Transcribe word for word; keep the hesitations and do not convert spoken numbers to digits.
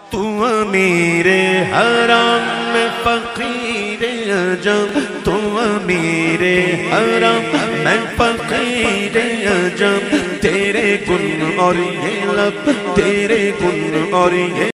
तू मेरे हराम में फकीर अजम, तू मेरे हराम में फकीर अजम। तेरे गुण और ये लब, तेरे गुण और ये